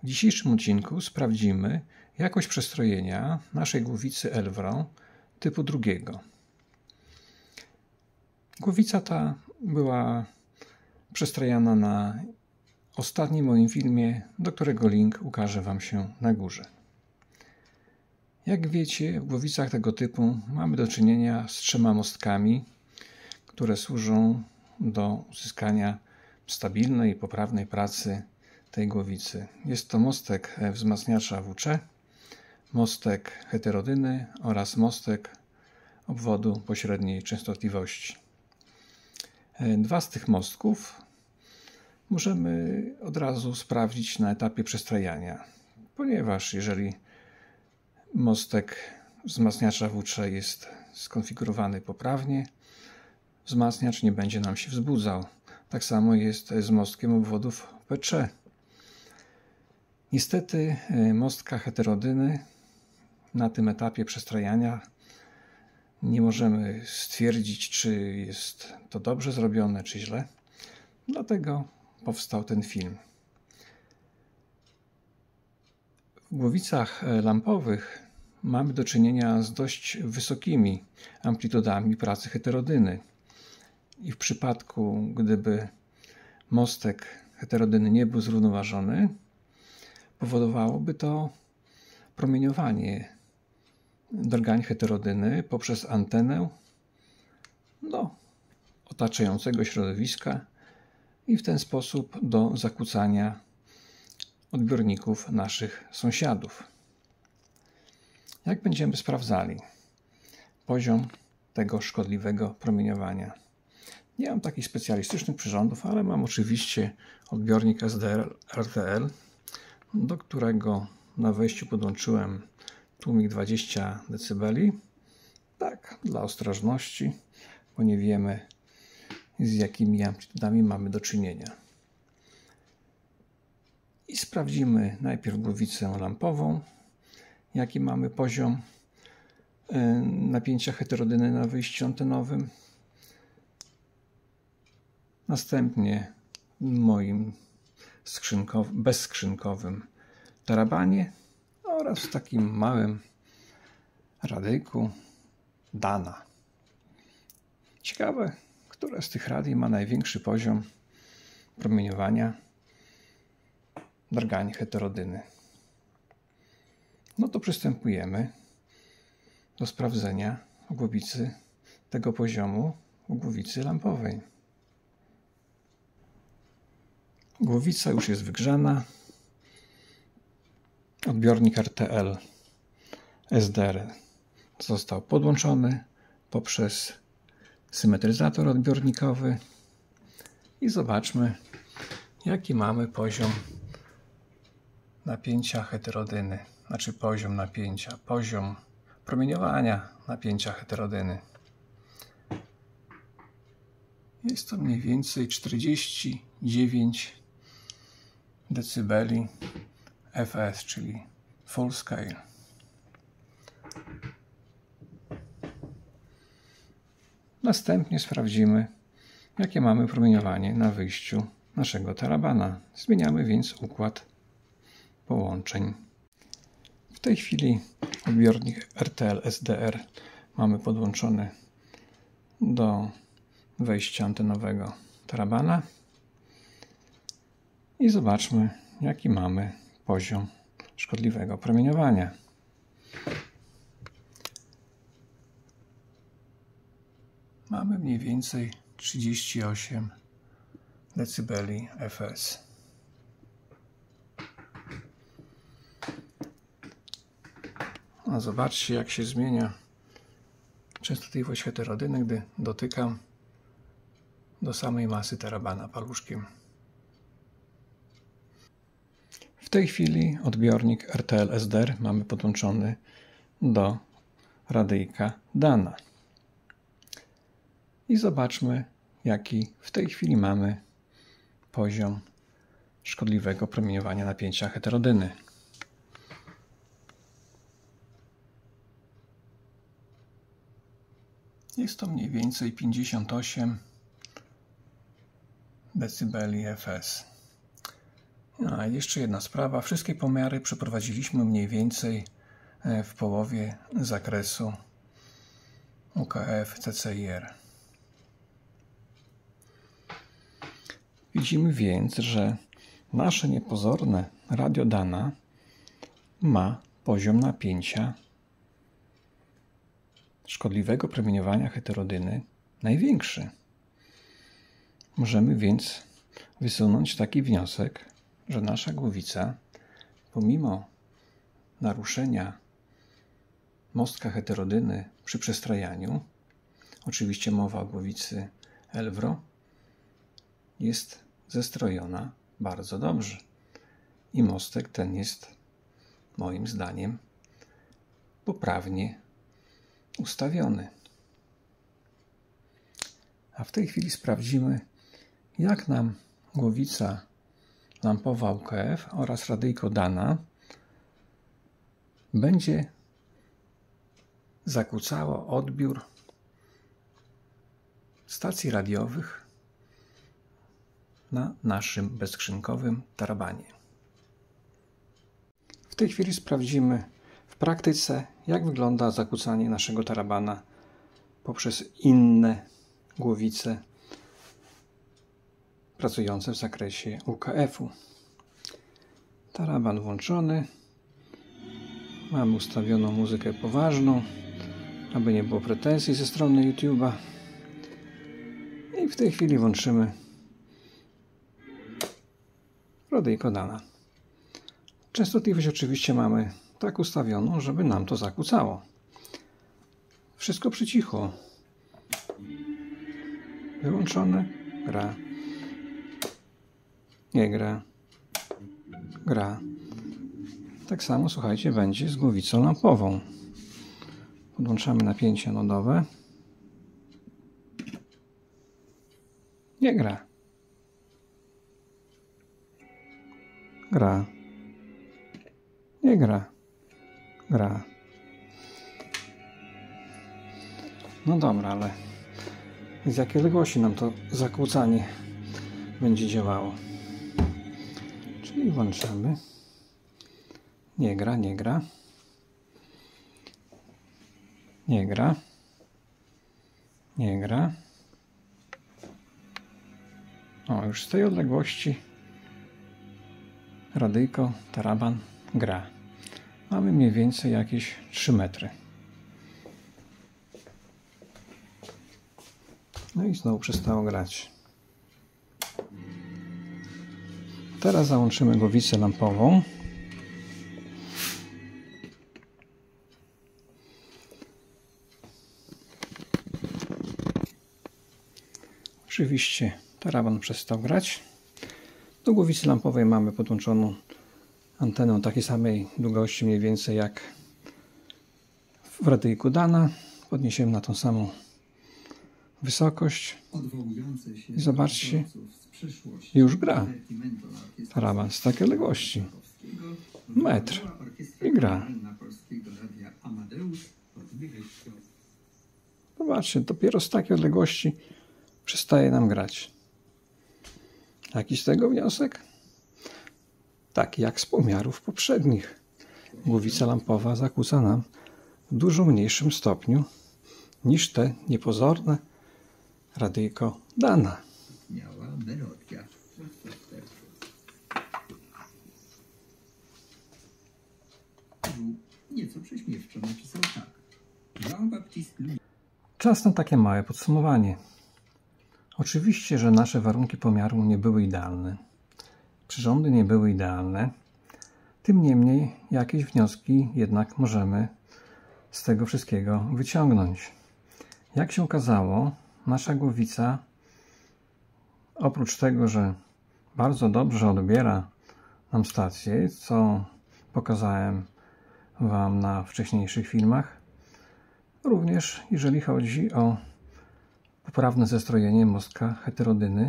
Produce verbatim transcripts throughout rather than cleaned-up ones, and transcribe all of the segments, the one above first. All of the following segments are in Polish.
W dzisiejszym odcinku sprawdzimy jakość przestrojenia naszej głowicy Elvron typu drugiego. Głowica ta była przestrojana na ostatnim moim filmie, do którego link ukaże Wam się na górze. Jak wiecie, w głowicach tego typu mamy do czynienia z trzema mostkami, które służą do uzyskania stabilnej i poprawnej pracy tej głowicy. Jest to mostek wzmacniacza W C, mostek heterodyny oraz mostek obwodu pośredniej częstotliwości. Dwa z tych mostków możemy od razu sprawdzić na etapie przestrajania, ponieważ jeżeli mostek wzmacniacza W C jest skonfigurowany poprawnie, wzmacniacz nie będzie nam się wzbudzał. Tak samo jest z mostkiem obwodów P C. Niestety mostka heterodyny na tym etapie przestrajania nie możemy stwierdzić, czy jest to dobrze zrobione, czy źle. Dlatego powstał ten film. W głowicach lampowych mamy do czynienia z dość wysokimi amplitudami pracy heterodyny. I w przypadku, gdyby mostek heterodyny nie był zrównoważony, powodowałoby to promieniowanie drgań heterodyny poprzez antenę do otaczającego środowiska i w ten sposób do zakłócania odbiorników naszych sąsiadów. Jak będziemy sprawdzali poziom tego szkodliwego promieniowania? Nie mam takich specjalistycznych przyrządów, ale mam oczywiście odbiornik S D R T L, do którego na wejściu podłączyłem tłumik dwadzieścia decybeli. Tak, dla ostrożności, bo nie wiemy, z jakimi amplitudami mamy do czynienia. I sprawdzimy najpierw głowicę lampową, jaki mamy poziom napięcia heterodyny na wyjściu antenowym. Następnie w moim skrzynkowym, bezskrzynkowym tarabanie oraz w takim małym radyjku Dana. Ciekawe, które z tych radii ma największy poziom promieniowania drgań heterodyny. No to przystępujemy do sprawdzenia głowicy tego poziomu u głowicy lampowej. Głowica już jest wygrzana. Odbiornik R T L S D R został podłączony poprzez symetryzator odbiornikowy i zobaczmy, jaki mamy poziom napięcia heterodyny, znaczy poziom napięcia, poziom promieniowania napięcia heterodyny. Jest to mniej więcej czterdzieści dziewięć decybeli F S, czyli full scale. Następnie sprawdzimy, jakie mamy promieniowanie na wyjściu naszego tarabana. Zmieniamy więc układ połączeń. W tej chwili odbiornik R T L S D R mamy podłączony do wejścia antenowego tarabana i zobaczmy, jaki mamy poziom szkodliwego promieniowania. Mamy mniej więcej trzydzieści osiem decybeli F S. A zobaczcie, jak się zmienia częstotliwość heterodyny, gdy dotykam do samej masy tarabana paluszkiem. W tej chwili odbiornik R T L S D R mamy podłączony do radyjka Dana. I zobaczmy, jaki w tej chwili mamy poziom szkodliwego promieniowania napięcia heterodyny. Jest to mniej więcej pięćdziesiąt osiem decybeli F S. A jeszcze jedna sprawa. Wszystkie pomiary przeprowadziliśmy mniej więcej w połowie zakresu U K F T C I R. Widzimy więc, że nasze niepozorne radio Dana ma poziom napięcia szkodliwego promieniowania heterodyny największy. Możemy więc wysunąć taki wniosek, że nasza głowica, pomimo naruszenia mostka heterodyny przy przestrajaniu, oczywiście mowa o głowicy Elvro, jest zestrojona bardzo dobrze. I mostek ten jest, moim zdaniem, poprawnie ustawiony. A w tej chwili sprawdzimy, jak nam głowica lampowa U K F oraz radyjko Dana będzie zakłócało odbiór stacji radiowych na naszym bezskrzynkowym tarabanie. W tej chwili sprawdzimy w praktyce, jak wygląda zakłócanie naszego tarabana poprzez inne głowice pracujące w zakresie U K F-u. Taraban włączony. Mamy ustawioną muzykę poważną, aby nie było pretensji ze strony YouTube'a. I w tej chwili włączymy radyjko Dana. Częstotliwość oczywiście mamy tak ustawioną, żeby nam to zakłócało. Wszystko przy cichu. Wyłączone. Gra. Nie gra. Gra. Tak samo, słuchajcie, będzie z głowicą lampową. Podłączamy napięcie anodowe. Nie gra. Gra. Nie gra. Gra. No dobra, ale z jakiej odległości nam to zakłócanie będzie działało? Czyli włączamy. Nie gra, nie gra. Nie gra. Nie gra. O, już z tej odległości radyjko, taraban gra. Mamy mniej więcej jakieś trzy metry. No i znowu przestało grać. Teraz załączymy głowicę lampową. Oczywiście taraban przestał grać. Do głowicy lampowej mamy podłączoną antenę takiej samej długości mniej więcej jak w radyjku Dana. Podniesiemy na tą samą wysokość i zobaczcie, już gra taraban z takiej odległości. Metr i gra. Zobaczcie, dopiero z takiej odległości przestaje nam grać. Jaki z tego wniosek? Taki jak z pomiarów poprzednich. Głowica lampowa zakłóca nam w dużo mniejszym stopniu niż te niepozorne radyjko Dana. Nieco prześmiewczo napisał tak. Czas na takie małe podsumowanie. Oczywiście, że nasze warunki pomiaru nie były idealne. Przyrządy nie były idealne. Tym niemniej jakieś wnioski jednak możemy z tego wszystkiego wyciągnąć. Jak się okazało, nasza głowica, oprócz tego, że bardzo dobrze odbiera nam stację, co pokazałem Wam na wcześniejszych filmach, również jeżeli chodzi o poprawne zestrojenie mostka heterodyny,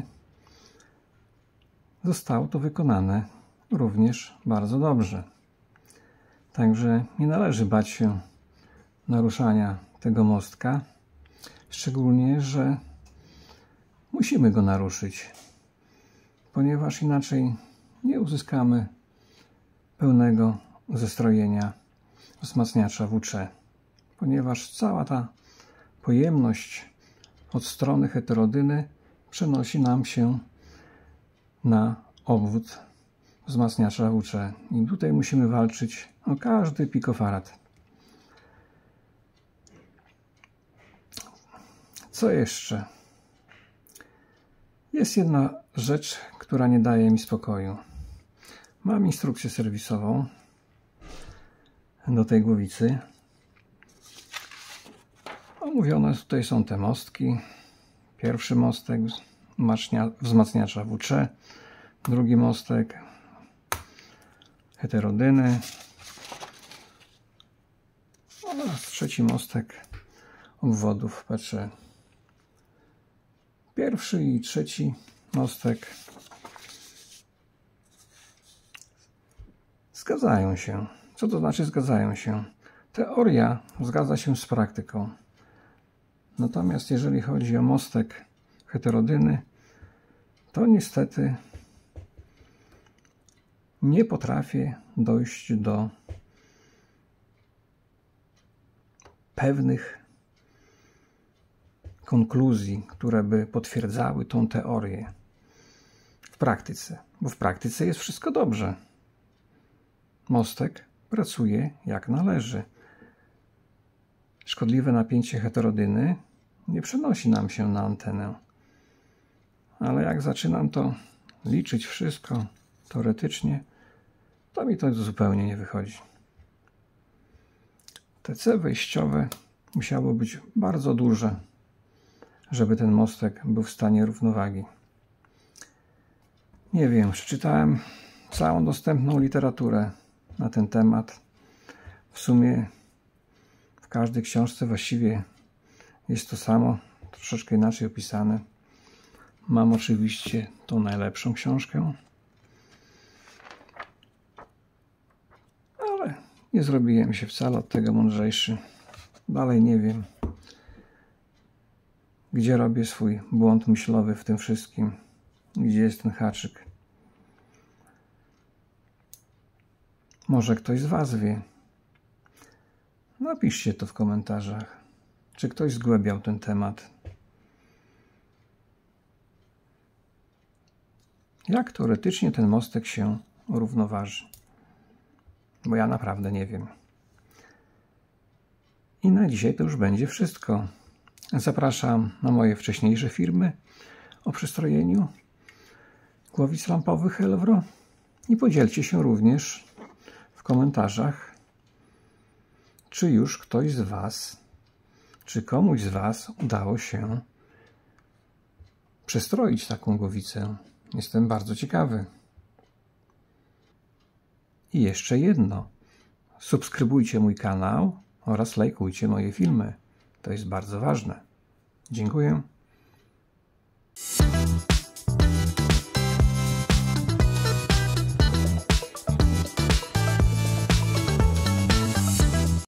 zostało to wykonane również bardzo dobrze. Także nie należy bać się naruszania tego mostka, szczególnie, że musimy go naruszyć, ponieważ inaczej nie uzyskamy pełnego zestrojenia wzmacniacza W C, ponieważ cała ta pojemność od strony heterodyny przenosi nam się na obwód wzmacniacza W C. I tutaj musimy walczyć o każdy pikofarad. Co jeszcze? Jest jedna rzecz, która nie daje mi spokoju. Mam instrukcję serwisową do tej głowicy. Omówione tutaj są te mostki. Pierwszy mostek wzmacniacza W C, drugi mostek heterodyny oraz trzeci mostek obwodów P C. Pierwszy i trzeci mostek zgadzają się. Co to znaczy zgadzają się? Teoria zgadza się z praktyką. Natomiast jeżeli chodzi o mostek heterodyny, to niestety nie potrafię dojść do pewnych konkluzji, które by potwierdzały tą teorię w praktyce. Bo w praktyce jest wszystko dobrze. Mostek pracuje jak należy. Szkodliwe napięcie heterodyny nie przenosi nam się na antenę. Ale jak zaczynam to liczyć wszystko teoretycznie, to mi to zupełnie nie wychodzi. T C wejściowe musiało być bardzo duże, żeby ten mostek był w stanie równowagi. Nie wiem, przeczytałem całą dostępną literaturę na ten temat. W sumie w każdej książce właściwie jest to samo, troszeczkę inaczej opisane. Mam oczywiście tą najlepszą książkę, ale nie zrobiłem się wcale od tego mądrzejszy. Dalej nie wiem, gdzie robię swój błąd myślowy w tym wszystkim, gdzie jest ten haczyk. Może ktoś z Was wie. Napiszcie to w komentarzach, czy ktoś zgłębiał ten temat. Jak teoretycznie ten mostek się równoważy? Bo ja naprawdę nie wiem. I na dzisiaj to już będzie wszystko. Zapraszam na moje wcześniejsze filmy o przystrojeniu głowic lampowych Elvro i podzielcie się również w komentarzach, czy już ktoś z Was, czy komuś z Was udało się przestroić taką głowicę. Jestem bardzo ciekawy. I jeszcze jedno. Subskrybujcie mój kanał oraz lajkujcie moje filmy. To jest bardzo ważne. Dziękuję.